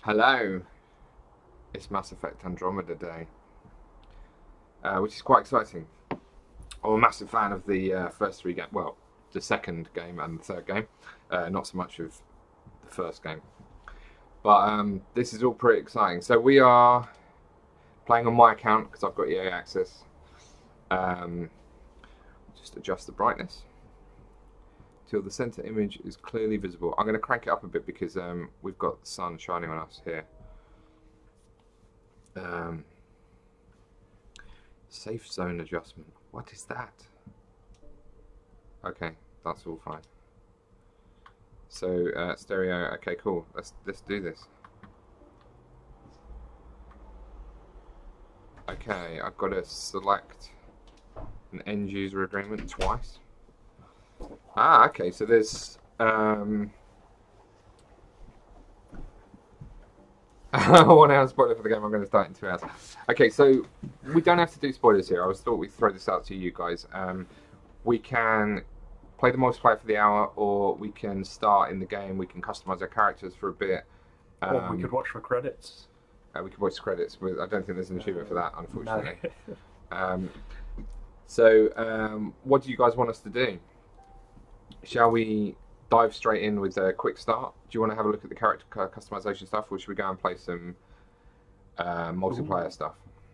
Hello, it's Mass Effect Andromeda Day, which is quite exciting. I'm a massive fan of the first three games, well, the second game and the third game, not so much of the first game. But this is all pretty exciting. So we are playing on my account because I've got EA access. Just adjust the brightness till the center image is clearly visible. I'm going to crank it up a bit because we've got the sun shining on us here. Safe zone adjustment. What is that? Okay, that's all fine. So stereo. Okay, cool. Let's do this. Okay, I've got to select an end user agreement twice. Ah, okay, so there's I want to spoiler for the game. I'm going to start in 2 hours. Okay, so we don't have to do spoilers here. I thought we'd throw this out to you guys. We can play the multiplayer for the hour, or we can start in the game. We can customize our characters for a bit. Or we could watch for credits. We could watch the credits, but I don't think there's an achievement for that, unfortunately. No. So, what do you guys want us to do? Shall we dive straight in with a quick start? Do you want to have a look at the character customization stuff, or should we go and play some multiplayer stuff?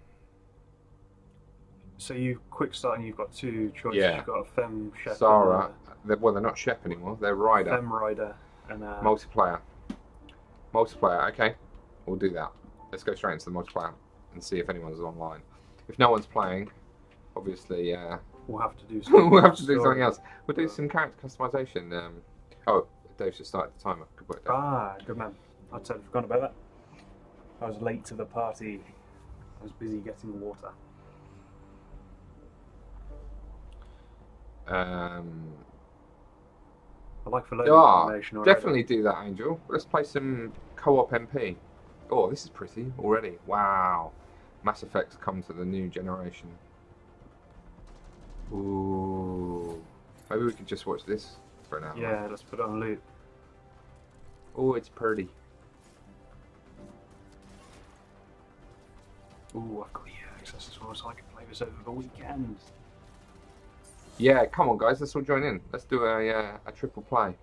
So you quick start and you've got two choices. Yeah. You've got a Femme Shep. Sarah. Well, they're not Shep anymore. They're Rider. Femme Rider and multiplayer. Multiplayer. Okay, we'll do that. Let's go straight into the multiplayer and see if anyone's online. If no one's playing, obviously we'll have to do something. we'll have to do something else. We'll do some character customization. Oh, Dave's just started the timer. Good work, Dave. Ah, good man. I'd totally forgotten about that. I was late to the party. I was busy getting water. I like for loading information already. Definitely do that, Angel. Let's play some co-op MP. Oh, this is pretty already. Wow. Mass Effect's come to the new generation. Ooh. Maybe we could just watch this for an hour. Yeah, let's put it on loop. Oh, it's pretty. Ooh, I've got EA access as well, so I can play this over the weekend. Yeah, come on, guys. Let's all join in. Let's do a triple play.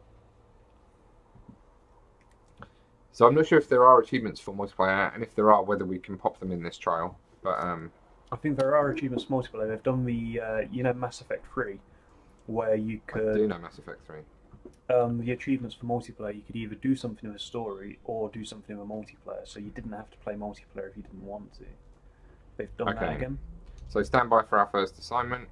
So I'm not sure if there are achievements for multiplayer, and if there are, whether we can pop them in this trial. But I think there are achievements for multiplayer. They've done the Mass Effect 3, where you could. I do know Mass Effect 3. The achievements for multiplayer, you could either do something in a story or do something in a multiplayer. So you didn't have to play multiplayer if you didn't want to. They've done that again. So stand by for our first assignment.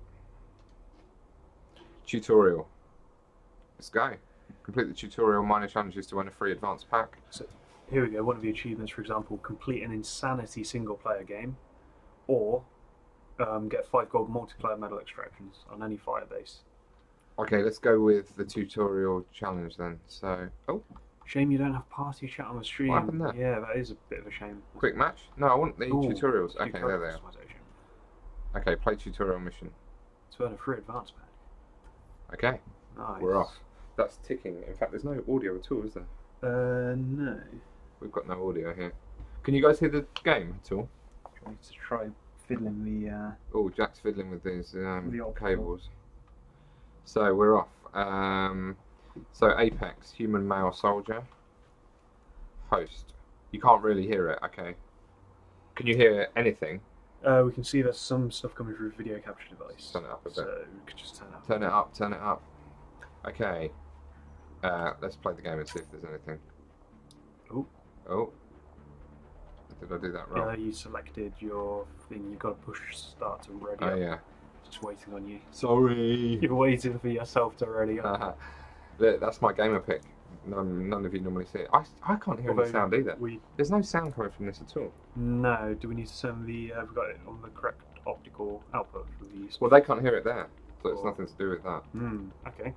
Tutorial. Let's go. Complete the tutorial minor challenges to win a free advanced pack. So here we go. One of the achievements, for example, complete an insanity single player game, or get 5 gold multiplayer medal extractions on any firebase. Okay, let's go with the tutorial challenge then. So, shame you don't have party chat on the stream. What happened there? Yeah, that is a bit of a shame. Quick match? No, I want the tutorials. Okay, there they are. Customization. Okay, play tutorial mission. To earn a free advanced pack. Okay, nice. We're off. That's ticking. In fact, there's no audio at all, is there? No. We've got no audio here. Can you guys hear the game at all? I need to try fiddling the. Oh, Jack's fiddling with these the cables. So we're off. So Apex, human male soldier. Host. You can't really hear it. Okay. Can you hear anything? We can see there's some stuff coming through video capture device. Turn it up a bit. So we could just turn it up. Turn it up. Turn it up. Okay. Let's play the game and see if there's anything. Oh. Did I do that wrong? Yeah, you selected your thing. You've got to push start to ready. Oh, yeah. Just waiting on you. Sorry. You're waiting for yourself to ready up. Look, that's my gamer pick. None of you normally see it. I can't hear any sound either. There's no sound coming from this at all. No. Do we need to turn the... we've got it on the correct optical output for the... Well, they can't hear it there. So it's nothing to do with that. Okay.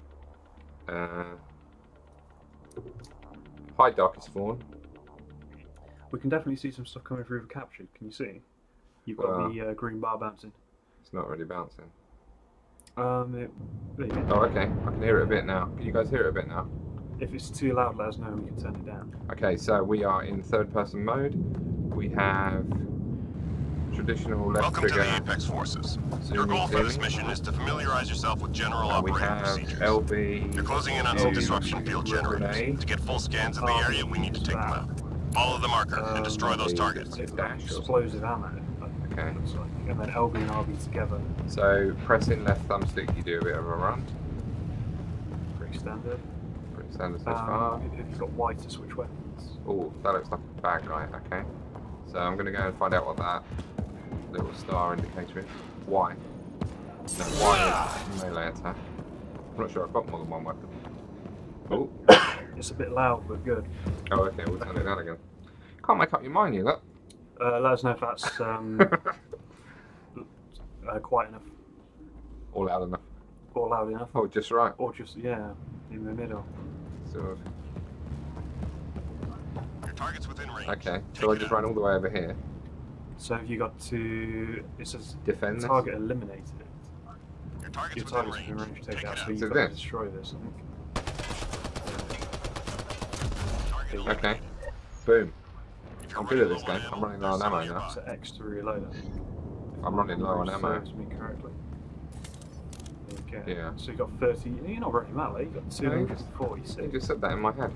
Hi, Darkest Fawn. We can definitely see some stuff coming through the capture. Can you see? You've got the green bar bouncing. It's not really bouncing. There you go. Oh, okay. I can hear it a bit now. Can you guys hear it a bit now? If it's too loud, let us know and we can turn it down. Okay, so we are in third-person mode. We have traditional left Welcome to trigger. the Apex Forces. Your zooming, goal for this zooming. mission is to familiarize yourself with general And we operating have procedures. LB. You're closing in on some to disruption field generators. grenade. To get full scans of the area, we need to take them out. Follow the marker and destroy those targets. Dash or Explosive ammo. Okay. Looks like. And then LB and RB together. So pressing left thumbstick, you do a bit of a run. Pretty standard. Pretty standard so far. Have you got Y to switch weapons? Oh, that looks like a bad guy. Okay. So I'm going to go and find out what that little star indicator is. Y. No, Y is melee attack. I'm not sure I've got more than one weapon. Oh. It's a bit loud, but good. Oh, okay, we'll turn it down again. Can't make up your mind, you look. Let us know if that's quiet enough, Or loud enough. or loud enough, Oh, just right. or just, yeah, in the middle. Sort of. Your target's within range. Okay, so I just ran all the way over here. So have you got to, it says Defend this? target eliminated. Your target's Your within target's within range. range, take Take it out, it so out. you've So got to this? destroy this, I think. Target Okay. eliminated. Boom. If you're I'm good at running this low on game. I'm ammo, running low on there's ammo some now. nearby. So X to reload it. I'm running low on ammo. Serves me correctly. Okay. Yeah. So you got 30, you're not running that late, you got No, you 246. just said that in my head.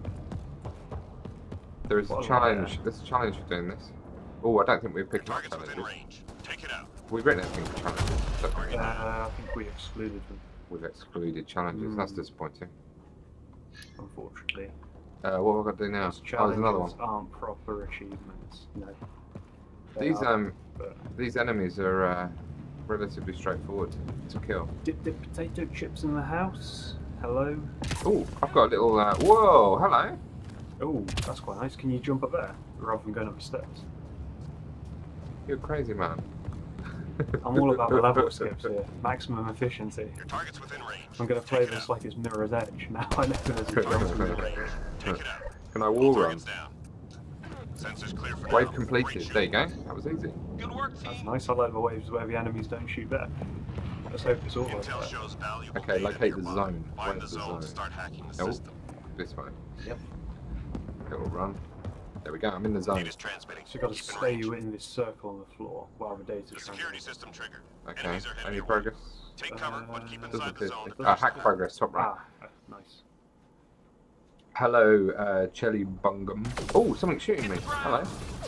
There is a What challenge. about There's a challenge for doing this. Oh, I don't think we've Your picked up target's within challenges. range. Take it out. We've written anything for challenges. So I think we excluded them, we've excluded challenges. That's disappointing. unfortunately. What have I got to do now? Those Oh, there's another one. challenges aren't proper achievements. No. They These are, but these enemies are relatively straightforward to kill. dip potato chips in the house. Hello. Oh, I've got a little. Whoa, hello. Oh, that's quite nice. Can you jump up there rather than going up the steps? You're a crazy man. I'm all about the level skips here. Maximum efficiency. Your target's within range. I'm going to play Take it this out. like it's Mirror's Edge. Now I know there's a Good, chance good, we good. can Range. play it. Take it out. Can I All wall run? targets down. Sensors clear for Wave now. completed. Great There you shooting. go. That was easy. Good work, That's team. nice. I like the waves where the enemies don't shoot back. Let's hope it's all like Intel that. shows valuable Okay, data locate the nearby. zone. Find Where's the the zone zone? to start hacking the Oh, system. this way. Yep. Little run. There we go. I'm in the zone. Data's transmitting. So you've got to Keep in stay range. in this circle on the floor while the data's The security transmitting. system triggered. Okay. Enemies are heading Any your way. progress? Take cover, but keep Doesn't inside the Doesn't zone. it? Hack progress. Top right. Nice. Hello, Chelly Bungum. Oh, something's shooting me. Hello.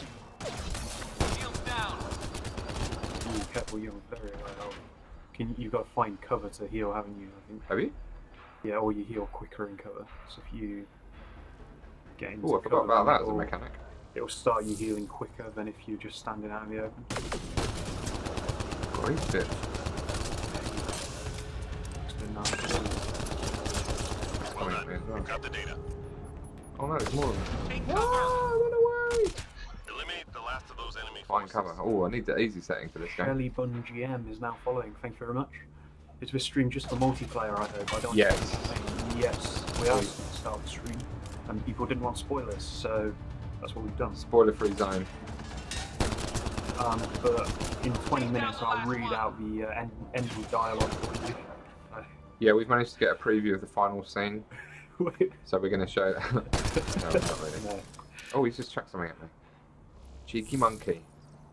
Ooh, careful, you're very low. You've got to find cover to heal, haven't you? I think. Have you? Yeah, or you heal quicker in cover. So if you get into Oh, I forgot cover, about then that as a mechanic. It'll start you healing quicker than if you're just standing out in the open. Great bit. It's been nice. Well Coming done. for me as well. We've got the data. Oh no, there's more of them. Take Ah, cover. run away! Eliminate the last of those enemy Find forces. cover. Oh, I need the easy setting for this game. Shelly Bun GM is now following. Thank you very much. Is this stream just for multiplayer? I hope. I don't. Yes. Yes, we asked at the start of the stream, and people didn't want spoilers, so that's what we've done. Spoiler-free zone. But in 20 minutes, I'll read out the ending dialogue for you. Yeah, we've managed to get a preview of the final scene, Wait, so we're going to show. No, not really. no. Oh, he's just chucked something at me. Cheeky monkey.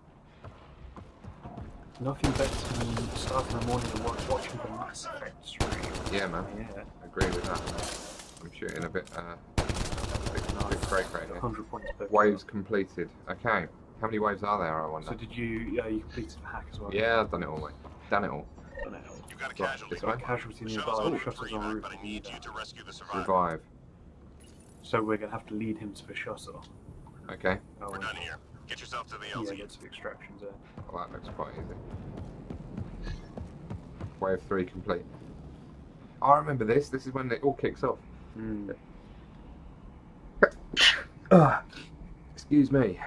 Nothing better than starting in the morning and watching the Mass Effect stream. Yeah, man. Yeah, Agree with that. I'm shooting a bit. Big break right here. 100 points per Waves kill. completed. Okay. How many waves are there? I wonder. So did you? Yeah, you completed the hack as well. Yeah, I've done it all, mate. Done it all. Done it all. You got a Right, casualty. this way. Casualty The nearby. shuttle's Oh, under shuttle's free on hack, roof. but I need you to rescue the survivor. Revive. So we're gonna have to lead him to the shuttle. Okay. Oh, We're done here. Get yourself to the yeah, LZ. get to the extraction zone. Well, that looks quite easy. Wave 3 complete. Oh, I remember this. This is when it all kicks off. Mm. Excuse me.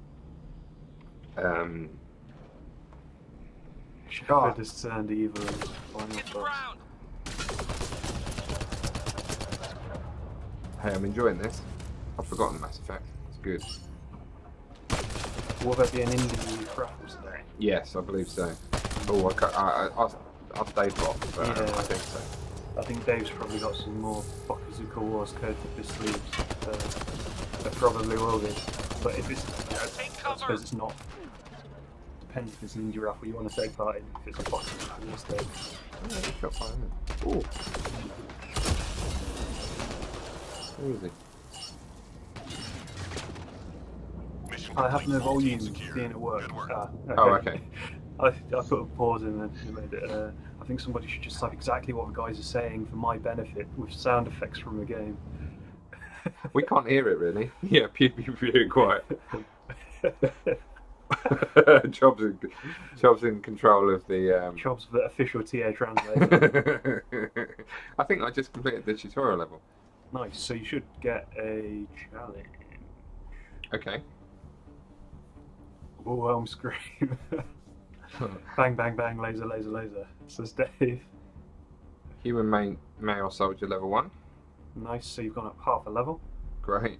Shepard has turned evil and final boss. Hey, I'm enjoying this. I've forgotten Mass Effect. It's good. Will there be an indie raffle today? Yes, I believe so. Oh, I asked Dave Rock, but Yeah. I think so. I think Dave's probably got some more Bokazuka Wars code up his sleeves. There probably will be. But if it's, I suppose it's not. Depends if it's an indie raffle you want to take part in. If it's a Bokazuka Wars day. Oh, he's got fire, isn't it? Ooh. Where is he? I have no volume being at work. Good work. Okay. Oh, okay. I put a pause in and made it. I think somebody should just type exactly what the guys are saying for my benefit with sound effects from the game. We can't hear it really. Yeah, pew quiet. Chob's in control of the. Jobs for the official TA translator. I think I just completed the tutorial level. Nice. So you should get a challenge. Okay. Wilhelm scream. Bang, bang, bang, laser, laser, laser. Says Dave. Human male soldier level 1. Nice, so you've gone up half a level. Great.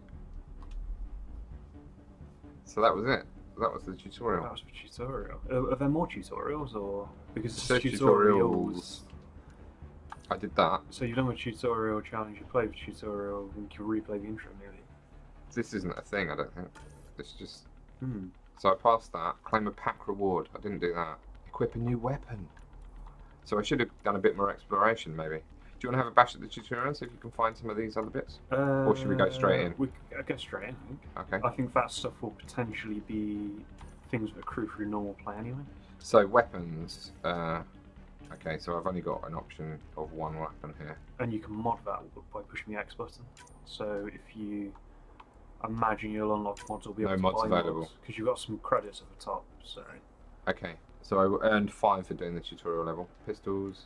So that was it. That was the tutorial. That was the tutorial. Are there more tutorials or because It says it's tutorials. I did that. So you've done the tutorial challenge, you played the tutorial, and you can replay the intro maybe. This isn't a thing, I don't think. It's just. Hmm. So I passed that. Claim a pack reward. I didn't do that. Equip a new weapon. So I should have done a bit more exploration, maybe. Do you want to have a bash at the tutorial, see if you can find some of these other bits? Or should we go straight in? I go straight in, I think. Okay. I think that stuff will potentially be things that accrue through normal play anyway. So weapons. Okay, so I've only got an option of one weapon here. And you can mod that by pushing the X button. So if you imagine you'll unlock mods, will be able No to mods buy available. because you've got some credits at the top. So Okay, so I earned 5 for doing the tutorial level. Pistols.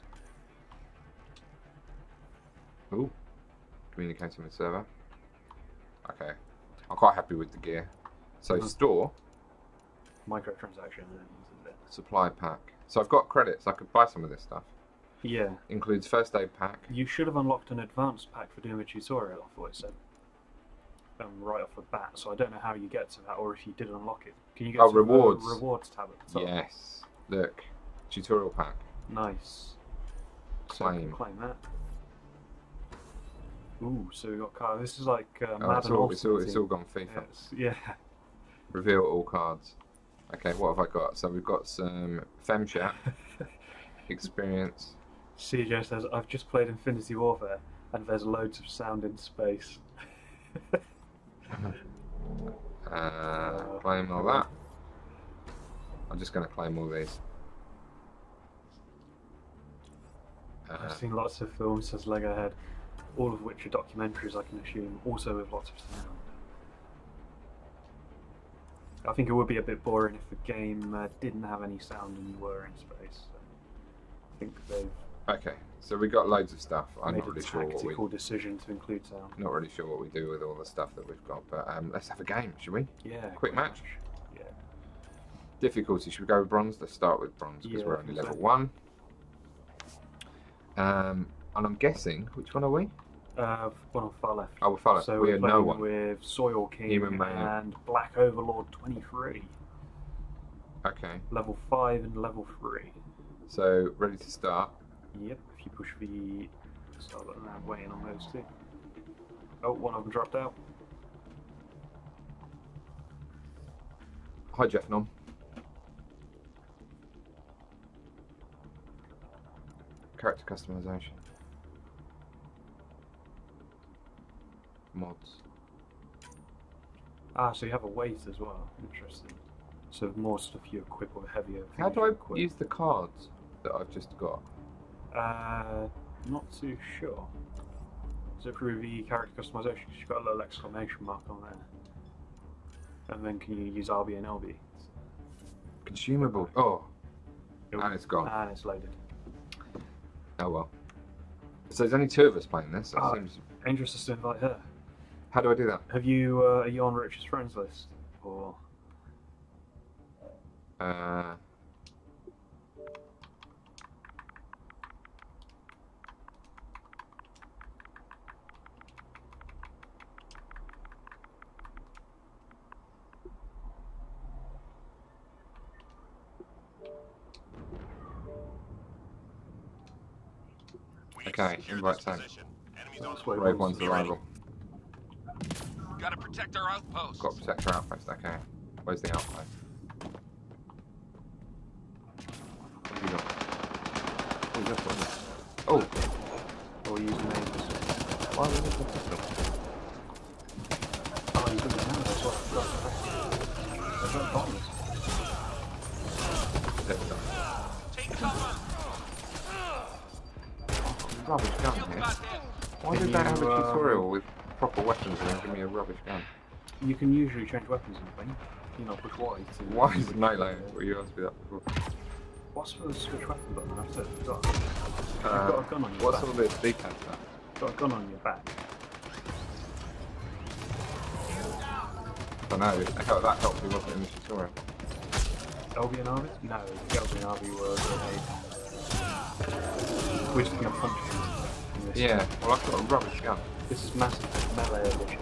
Ooh. Communicating with server. Okay. I'm quite happy with the gear. So store. microtransaction. Supply pack. So I've got credits. I could buy some of this stuff. Yeah. Includes first aid pack. You should have unlocked an advanced pack for doing a tutorial, I thought it said. Right off the bat, so I don't know how you get to that, or if you did unlock it. Can you get to rewards. the rewards tab at the top? Yes. Look. Tutorial pack. Nice. So I can Claim. claim that. Ooh, so we got cards. This is like Oh, Madden it's all gone FIFA. Yes. Yeah. Reveal all cards. Okay, what have I got? So we've got some FemChat. Experience. CJ says, I've just played Infinity Warfare, and there's loads of sound in space. Claim all that. I'm just going to claim all these. I've seen lots of films, says Lego Head, all of which are documentaries, I can assume, also with lots of sound. I think it would be a bit boring if the game didn't have any sound and you were in space. So I think they've Okay, so we got loads of stuff. I'm made not a really sure what tactical decision to include sound. not really sure what we do with all the stuff that we've got, but let's have a game, should we? Yeah. Quick match. Yeah. Difficulty, should we go with bronze? Let's start with bronze because Yeah, we're I only think level so. 1. And I'm guessing, which one are we? One on far left. Oh, we're far left. So We we're had no playing one. with Soil King Human male. and Black Overlord 23. Okay, Level 5 and level 3. so ready to start. Yep, if you push the start button, I'm waiting on those two. Oh, one of them dropped out. Hi, Jeff Nom. Character customization. Mods. Ah, so you have a weight as well. Interesting. So more stuff you equip or heavier. How things do you I equip. use the cards that I've just got? Not too sure. Is it through the character customization? 'Cause you've got a little exclamation mark on there. And then can you use RB and LB? Consumable. Oh, It'll- and it's gone. And it's loaded. Oh well. So there's only 2 of us playing this. So it Oh. seems... Angel says to invite her. How do I do that? Have you, are you on Rich's friends list? Or... Okay, invite tank. That's where Brave one's one's arrival. Gotta protect our outposts. Got to protect our outpost. Okay. Where's the outpost? What have you got? Oh, this one. Oh! Or use the name. Why was this a pistol? Oh, you got the name as well. There's no bombs. There we go. Take cover. Rubbish gun here. Why did they have a tutorial with proper weapons and then give me a rubbish gun? You can usually change weapons in the thing. You know, push Y to... Why is it melee? Well, you asked me that before. What's the switch weapon button? That's it. You've got a gun on your What's back. all this D-pad stuff? You've got a gun on your back. I don't know. That helped me, wasn't it, in the tutorial? LB and RB? No, the LB and RB were a grenade. We're just going to punch you. Yeah, well I've got a rubbish gun. This is massive melee edition.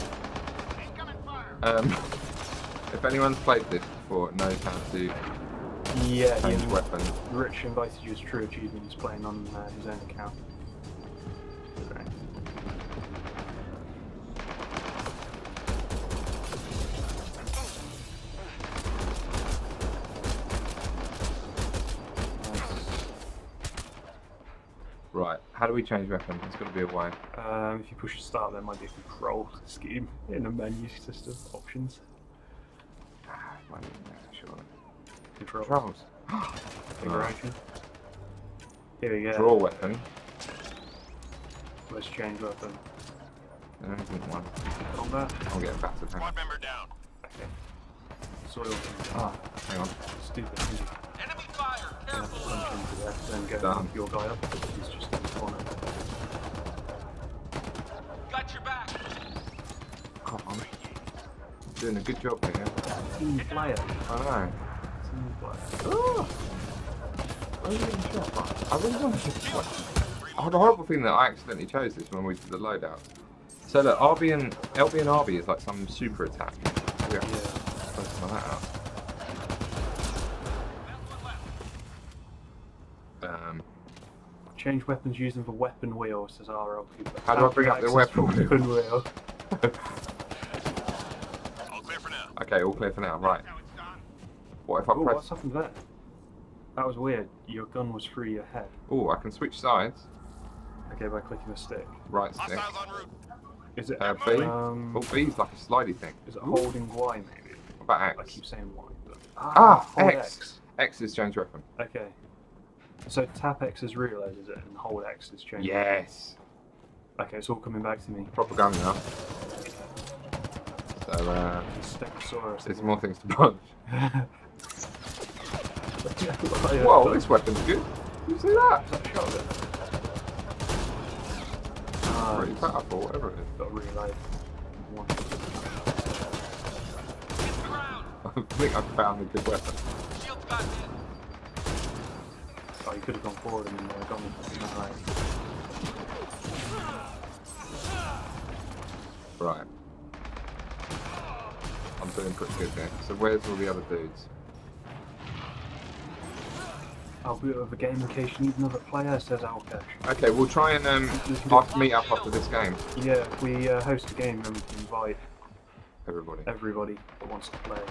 If anyone's played this before, knows how to Yeah, change weapons. Rich invited you as True Achievement. He's playing on his own account. Okay. Right, how do we change weapons? There's got to be a way. If you push start, there might be a control scheme in the menu system options. Might be there, surely. Controls. Configuration. Here we go. Draw weapon. Let's change weapon. There isn't one. Combat. I'll get battered. Hang on. Squad member down. Okay. Soil. Ah, hang on. Stupid thing. Enemy fire. Careful. Punch into there, then go Done. your guy up. He's just in the corner. Got your back. Come on. Doing a good job here. Team player. I know. Team player. Oh! I really want to shot. I really want to shot. I had a horrible thing that I accidentally chose this when we did the loadout. So look, LB and RB is like some super attack. We have to try some of that out. Change weapons using the weapon wheel, says RL Cooper. How do I bring up the weapon wheel? Weapon wheel. All clear for now. Okay, all clear for now. Right. Now it's done. What if I Oh, press? what's happened there? That was weird. Your gun was through your head. Oh, I can switch sides. Okay, by clicking the stick. Right stick. Hostiles en route. Is it B. um, Oh, B's like a slidey thing. is it holding Y maybe? What about I X? keep saying Y. But... Ah, hold X. X is change weapon. Okay. So tap X is reload, is it? And hold X is change. Yes. Okay, it's all coming back to me. Proper gun now. So, Stegosaurus. there's more things to punch. Whoa, Whoa, this weapon's good. You see that? shotgun. Pretty powerful, whatever it is. Got to reload. One. Hit the ground. I think I've found a good weapon. Shields got hit. Oh, you could have gone forward and gone right. Right. I'm doing pretty good there. So where's all the other dudes? I'll be with the game in case you need another player, says Alcash. Okay, we'll try and meet up after this game. Yeah, if we host a game, then we can invite Everybody. that wants to play.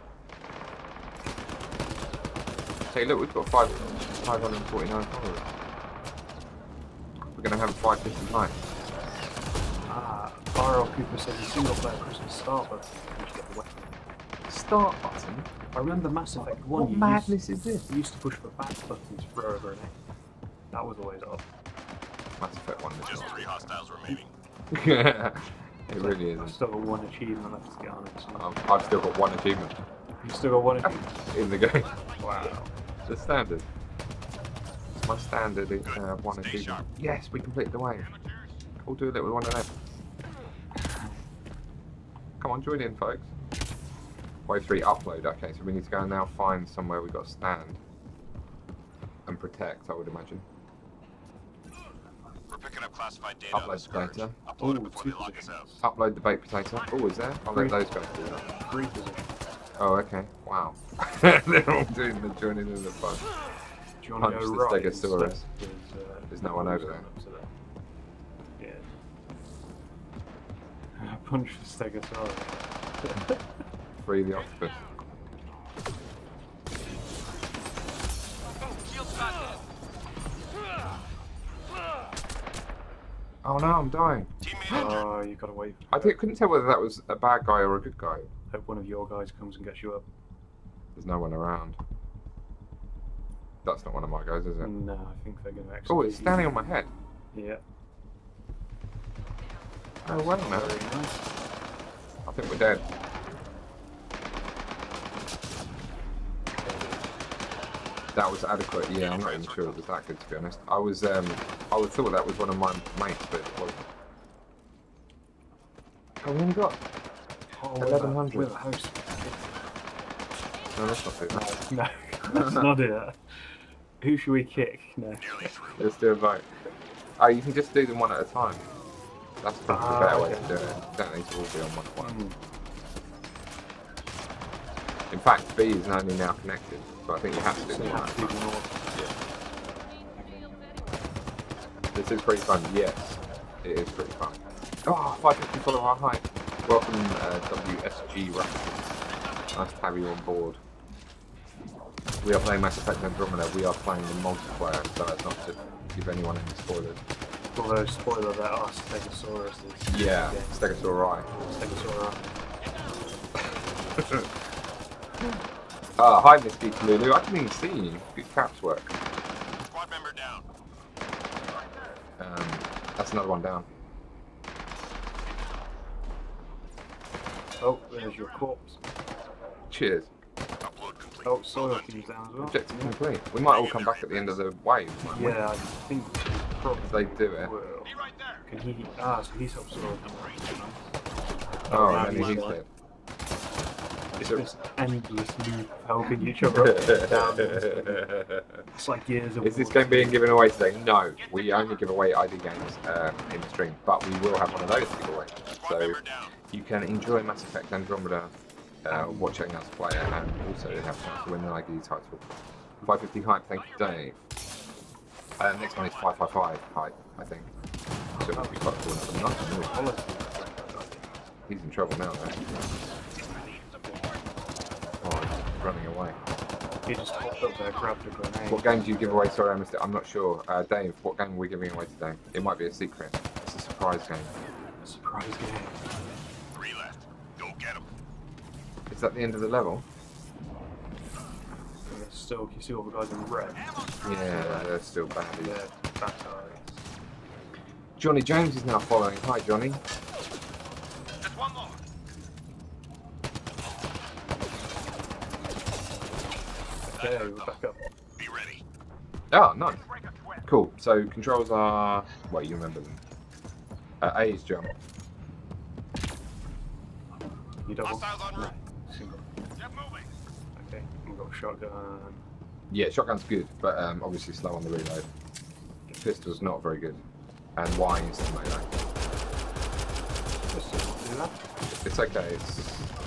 Hey, look, we've got 549 followers. We're going to have 550 likes. Ah, RL Cooper says a single player Christmas start button to get the weapon. Start button? I remember Mass Effect 1. What madness is this? You used to push the back button to throw a grenade. That was always odd. Mass Effect 1 is Just not. 3 hostiles remaining. It really I've isn't. still got one achievement left to get on it. So. I've still got one achievement You still got one achievement? in the game. Wow. The standard. My standard is one Stay achievement. sharp. Yes, we completed the wave. We'll do a little one of them. Come on, join in, folks. Wave 3 upload. Okay, so we need to go and now find somewhere we've got to stand and protect, I would imagine. We're picking up classified data on Upload the scourge. data. Upload it Ooh, before they lock us out. Upload the baked potato. Oh, is there? I'll let those guys do that. Free position. Oh, okay. Wow. They're all doing the joining in the fun. Do you want to Punch go the right? Stegosaurus. Instead? There's no one over there. Up to there. punch the Stegosaurus. Free the octopus. Oh no, I'm dying. Oh, you gotta wait. Couldn't tell whether that was a bad guy or a good guy. Hope one of your guys comes and gets you up. There's no one around. That's not one of my guys, is it? No, I think they're gonna execute. Oh, it's standing on my head. Yeah. Oh, wait a minute. Very nice. I think we're dead. That was adequate. Yeah, I'm not even sure it was that good, to be honest. I would thought that was one of my mates, but it wasn't. Oh, we only got 1100. We're the host. No, let's not do that. No, let's not do that. Who should we kick? No. Let's do a vote. Oh, you can just do them one at a time. That's probably the better way to do it. Don't need to all be on one at once. In fact, B is only now connected, so I think you have to do them one at a time. Yeah. This is pretty fun. Yes, it is pretty fun. Oh, 550 follower height. Welcome, WSG Rush. Nice to have you on board. We are playing Mass Effect Andromeda. We are playing the multiplayer, so as not to give anyone any spoilers. Although, spoiler, there are Stegosaurus. Yeah, Stegosauri. Stegosaurus. Hi, Miss Geek Lulu. I didn't even see you. Good caps work. Squad member down. That's another one down. Oh, there's your corpse. Cheers. Upload complete. Oh, soil team's down as well. Objective complete. We might all come back at the end of the wave. Mightn't we? Yeah, I think probably If they do it. will. Be right there. Can he? Ah, so he's up soil. Oh, yeah, and then he's he's like- dead. It's just endless loop of helping each other up. It's like years of. Is this game being given away today? No, we only give away ID games in the stream, but we will have one of those to give away. Squad So member down. you can enjoy Mass Effect Andromeda watching us play it, and also have a chance to win an ID title. 550 hype, thank you, Dave. Next one is 555 hype, I think. So it'll be quite cool. Nice. He's in trouble now, though. Oh, he's running away. He just hopped up there, grabbed a grenade. What game do you give away? Sorry, I missed it. I'm not sure. Dave, what game are we giving away today? It might be a secret. It's a surprise game. Surprise game. 3 left. Go get him. Is that the end of the level? And there's still, can you see all the guys in red? Yeah, they're still bad. Yeah, that's alright. Johnny James is now following. Hi, Johnny. Just one more. Okay, we're back up. Be ready. Oh, nice. Cool. So controls are. Well, you remember them. A is jump. You double? Hostiles en route. No, single. Get moving. Okay, we've got a shotgun. Yeah, shotgun's good, but obviously slow on the reload. Pistol's not very good. And Y is the melee. Just do that. It's okay. It's.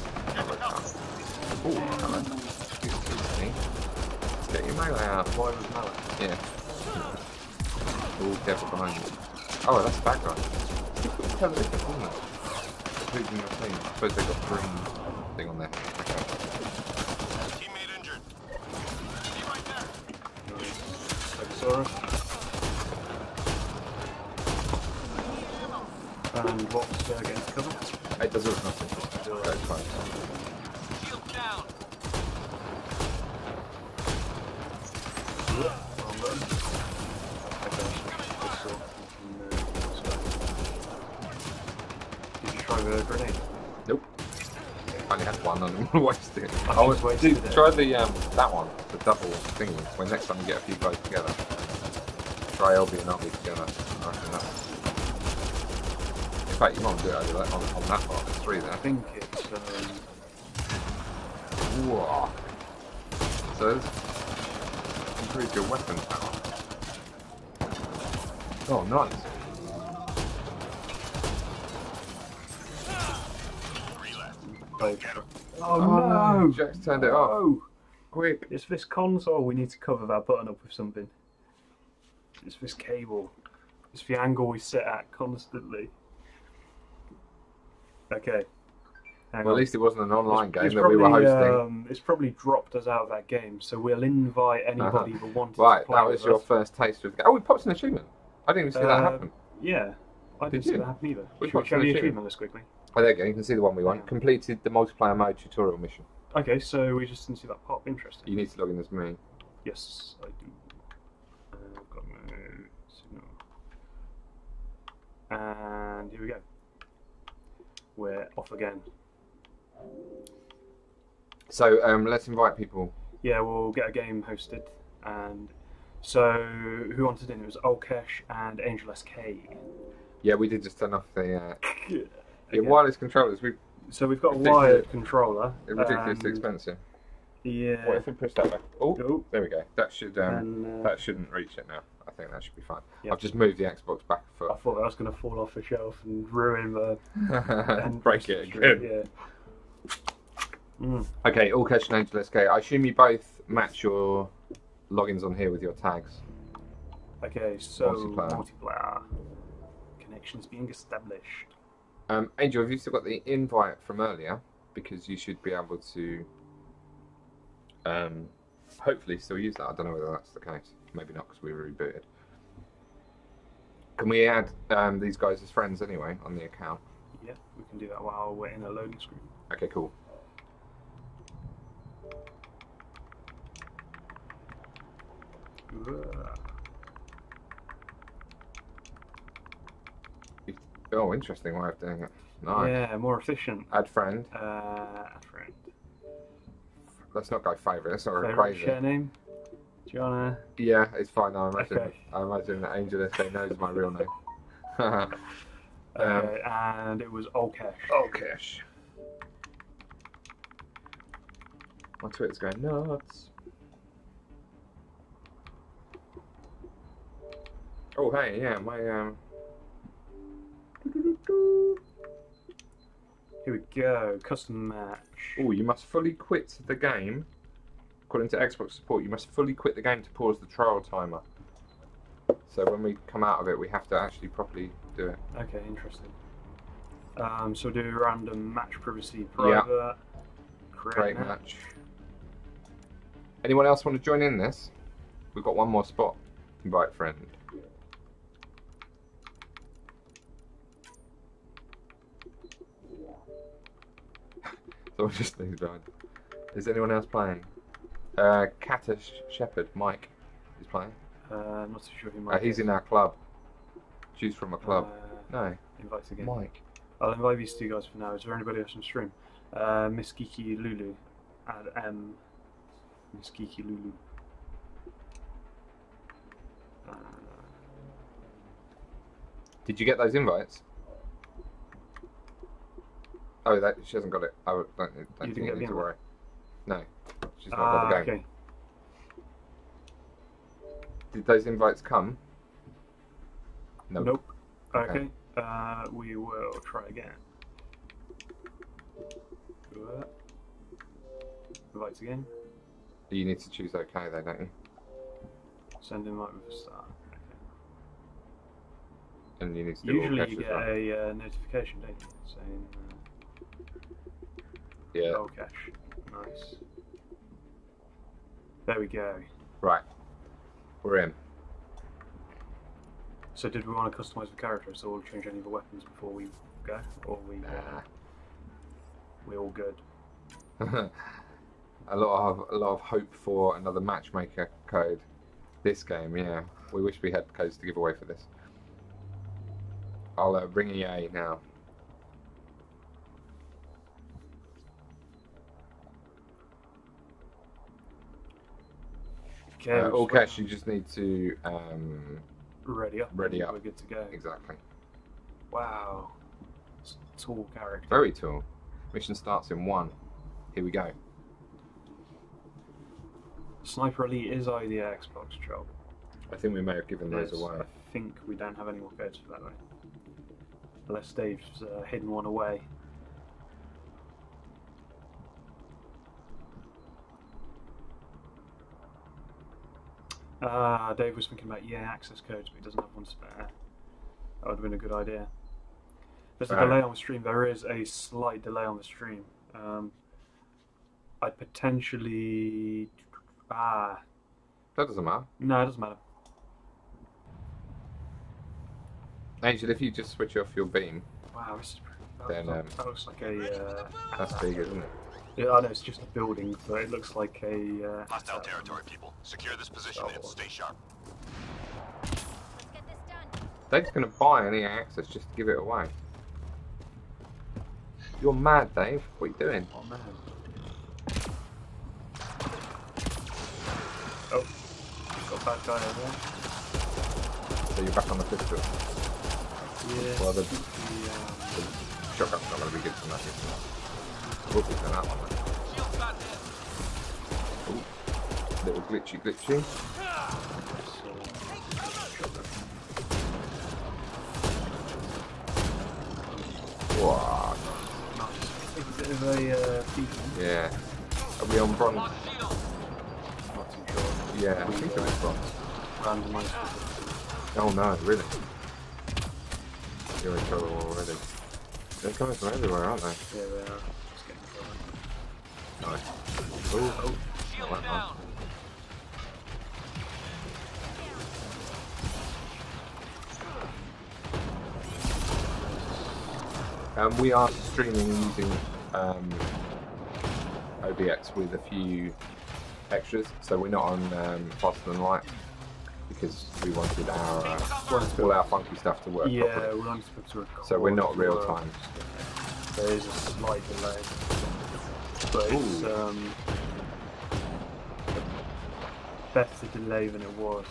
Oh, hello. Excuse me. Let's get your melee out. Why was mallet? Yeah. Oh, careful behind you. Oh, that's a bad guy. It's kind of different, isn't it? Who's in your team? I suppose they got green thing on there. Okay. Teammate injured. Be right there. Stegosaurus. And what's against cover? It does look nothing. So it's fine. Shield down. Wrong button. Okay. Pistol. Did you try the grenade? Nope. I only had one. I didn't want to waste it. I Oh, just wasted dude, it. try the that one, the double thingy. When next time you get a few guys together, try LB and LB together. I reckon that. In fact, you might do it over that, on that part. There's 3 there. I think it's Whoa. So this improves your weapon power. Oh, nice. 3 left. Oh no! Jack's turned it off. No! Quick. It's this console. We need to cover that button up with something. It's this cable. It's the angle we sit at constantly. Okay. Hang Well, on. at least it wasn't an online game It's that we were probably, hosting. It's probably dropped us out of that game, so we'll invite anybody that wanted to Right, play that was with your us. first taste of the game. Oh, we popped an achievement. I didn't even see that happen. Yeah, I Did didn't see you? that happen either. We Should we popped show an the achievement. achievement list quickly? Oh, there you go. You can see the one we want. Yeah. Completed the multiplayer mode tutorial mission. Okay, so we just didn't see that pop. Interesting. You need to log in as me. Yes, I do. I've got no signal. And here we go. We're off again. So let's invite people. Yeah, we'll get a game hosted. And so, who wanted in? It was Olkesh and Angel SK. Yeah, we did just turn off the Okay. wireless controllers. So we've got a Ridiculous. wired controller. They're ridiculously expensive. Yeah. What if we push that back? Oh, Oh. there we go. That should And, that shouldn't reach it now. I think that should be fine. Yeah. I've just moved the Xbox back a I foot. thought that was going to fall off the shelf and ruin the. And break it again. Yeah. Mm. Okay, all cash and Angel SK. I assume you both match your logins on here with your tags. Okay, so Multiplayer. multiplayer. Connections being established. Angel, have you still got the invite from earlier? Because you should be able to hopefully still use that. I don't know whether that's the case. Maybe not because we rebooted. Can we add these guys as friends anyway on the account? Yeah, we can do that while we're in a loading screen. Okay, cool. Oh, interesting way of doing it. Nice. Yeah, more efficient. Add friend. Add friend. Let's not go favourite. Let's not go Favourite crazy. share name? Do you wanna? Yeah, it's fine. I imagine. Okay. I imagine that Angel SK knows my real name. Okay, and it was Olkesh. Cash. My Twitter's going nuts. Oh hey, yeah, my Here we go. Custom match. Oh, you must fully quit the game. According to Xbox support, you must fully quit the game to pause the trial timer. So when we come out of it, we have to actually properly do it. Okay, interesting. So do random match privacy private. Great match. Anyone else want to join in this? We've got one more spot. Invite friend. Someone just leaves behind. Is anyone else playing? Catish Shepherd, Mike, is playing. I'm not so sure who might. He's in our club. Choose from a club. No, Invite again. Mike. I'll invite these two guys for now. Is there anybody else on stream? Miss Geeky Lulu. Add Miss Geeky Lulu. Did you get those invites? Oh, that she hasn't got it. I don't You think didn't you get need the to worry. No, she's not got the game. Okay. Did those invites come? Nope. Okay. Okay. We will try again. Invites again. You need to choose OK though, don't you? Send invite with a star. Okay. And you need to do Usually all you cash get as well. a notification, don't you? Saying Yeah. roll cash. Nice. There we go. Right. We're in. So did we want to customize the character so we'll change any of the weapons before we go? Or we all good? a lot of hope for another matchmaker code. This game, yeah. We wish we had codes to give away for this. I'll ring EA now. Okay. All cash, you just need to ready up. Ready up. We're good to go. exactly. Wow. It's a tall character. Very tall. Mission starts in 1. Here we go. Sniper Elite is the Xbox job. I think we may have given those Yes, away. I think we don't have any more codes for that though. Unless Dave's hidden one away. Dave was thinking about access codes, but he doesn't have one spare. That would have been a good idea. There's a delay on the stream. There is a slight delay on the stream. I'd potentially... That doesn't matter. No, it doesn't matter. Angel, if you just switch off your beam... Wow, this is... Then, that looks like a... that's big, isn't it? Yeah, I know it's just a building, but it looks like a... Hostile territory, people. Secure this position and stay sharp. They're just going to buy any access just to give it away. You're mad, Dave. What are you doing? Oh, man. Oh, got a bad guy over there. So you're back on the pistol. Yeah. Well, the shotgun's not going to be good for nothing. We'll be done that one. Ooh. Little glitchy. Wow. Nice. A bit of a beacon. Yeah. Are we on bronze? Not too sure. Yeah, I think it was bronze. Randomised. Oh no, really? You're in trouble already. They're coming from everywhere, aren't they? Yeah, they are. Just getting covered. Nice. Oh, not that nice. We are streaming using OBX with a few extras, so we're not on faster than light because we wanted our all our funky stuff to work yeah, properly. we're only supposed to record. So we're not real time. There is a slight delay, but it's better delay than it was.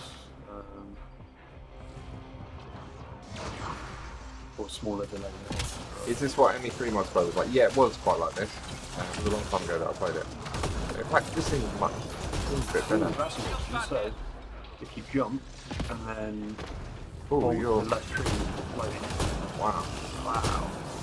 Or smaller delay than it was. Is this what ME3 Mod Pro was like? Yeah, it was quite like this. It was a long time ago that I played it. In fact, this seems much a bit better. That's interesting. So, if you jump and then Oh, hold you're... the left tree, floating. Wow. Wow.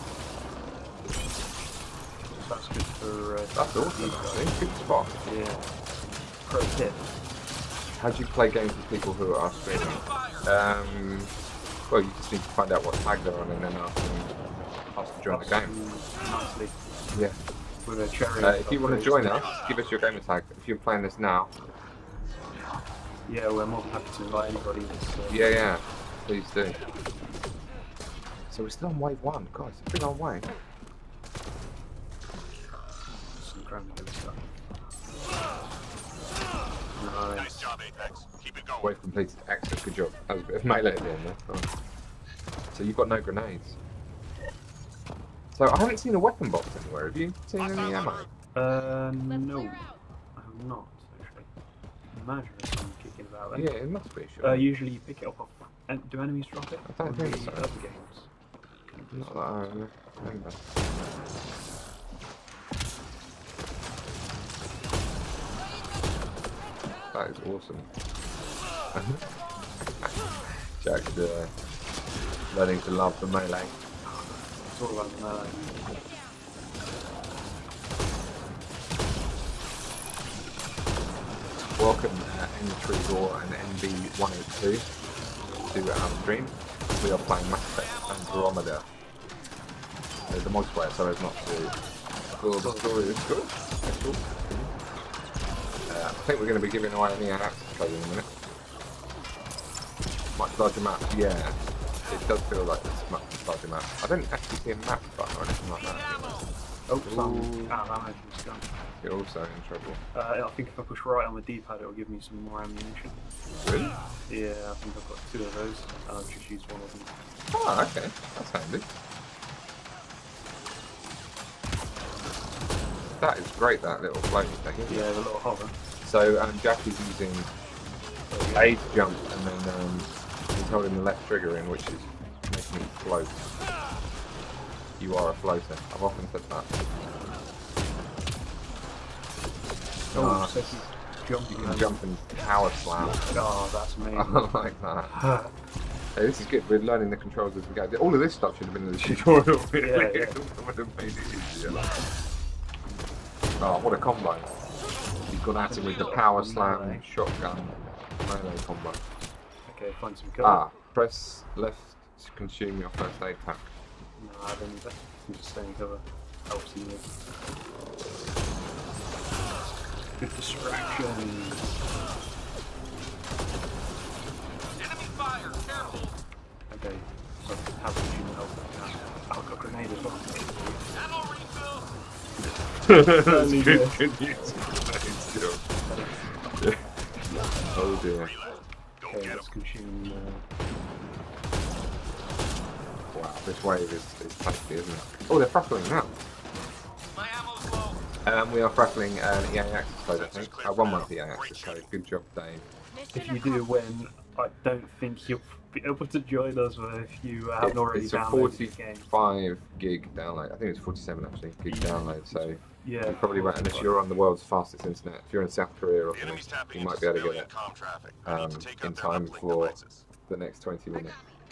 That's good for... That's awesome, actually. Good spot. Yeah. Pro tip. How do you play games with people who are streaming? Well, you just need to find out what tag they're on and then ask to join the game. Nicely. Yeah. With a cherry. If you want to join us, give us your gamer tag. If you're playing this now. Yeah, we're more than happy to invite anybody that's... Yeah. Please do. So we're still on wave 1. God, it's a big old wave. Some granular stuff. Nice job, Apex. Keep it going. Wave completed. Excellent. Good job. That was a bit of melee at the end there. Oh. So you've got no grenades. So I haven't seen a weapon box anywhere. Have you seen any ammo? No. I have not, actually. Imagine there's someone kicking about then. Yeah, it must be, sure. Usually you pick it up off... do enemies drop it? I don't think so. Other games. Not that I remember. That is awesome. Jack's learning to love the melee. It's all about the melee. Welcome N3 and NB182 to our stream. We are playing Mass Effect Andromeda. The multiplayer, so as not to spoil the story. It's good. It's cool. I think we're going to be giving away any access code in a minute. Much larger map, yeah. It does feel like it's a much larger map. I don't actually see a map button or anything like that. Oh, some ammunition's gone. You're also in trouble. I think if I push right on the D-pad, it'll give me some more ammunition. Really? Yeah, I think I've got 2 of those. I'll just use one of them. Oh, okay. That's handy. That is great, that little floaty thing, isn't it? Yeah, the little hover. So Jack is using A to jump and then he's holding the left trigger in, which is making it float. You are a floater. I've often said that. Oh, so he's jumping. You can jump and power slam. Oh, that's amazing. I like that. Hey, this is good. We're learning the controls as we go. All of this stuff should have been in the tutorial. Really. Yeah. It would have made it easier. Oh, what a combo. You've gone at him with the power slam, shotgun, melee combo. Okay, find some cover. Press left to consume your first aid pack. No, I don't need that. You can just stay in cover. Helps you with. Good distraction. Enemy fire! Careful! Okay, so how did you know? I've got grenade as well. Ammo refill! That's good. Good news. Oh dear. Reload. Go Okay, get let's him. consume. Wow, this wave is tasty, isn't it? Oh, they're fraffling now. My ammo's low. We are fraffling an EA access code, I think. 1 month EA access code. Good job, Dave. If you do win, I don't think you'll be able to join us if you haven't already It's a downloaded the game. 45 gig download. I think it's 47 actually, gig download. So Yeah, you probably won't, unless you're on the world's fastest internet. If you're in South Korea or The something, enemy's tapping you might into be able to get civilian it comm traffic. We need to take in out their time uplink for devices. the next 20 minutes.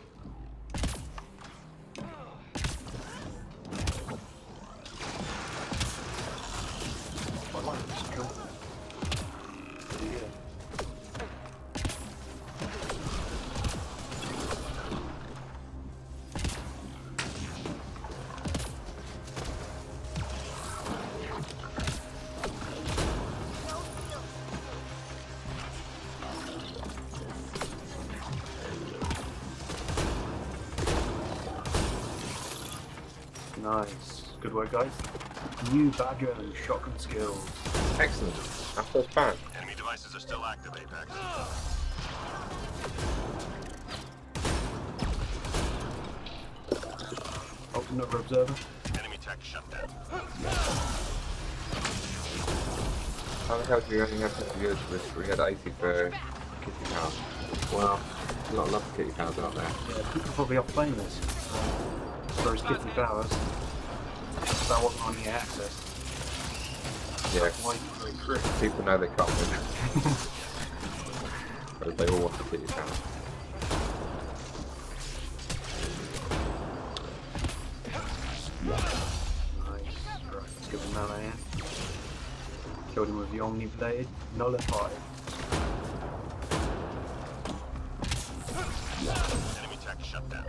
Nice. Good work, guys. New Badger and shotgun skills. Excellent. Our first badge. Enemy devices are still active, Apex. Oh, another observer. Enemy tech shut down. How the hell do you only have 50 years for this? We had 80 for kitty cows. Well, a lot of love for kitty cows out there. Yeah, people are probably off playing this. For his kitty powers. That wasn't on the access. Yeah, Why very quick. people know they can't win. But they all want the kitty cows. Nice. Right, let's give him that in. Killed him with the Omni Blade. Nullified. Enemy tech shut down.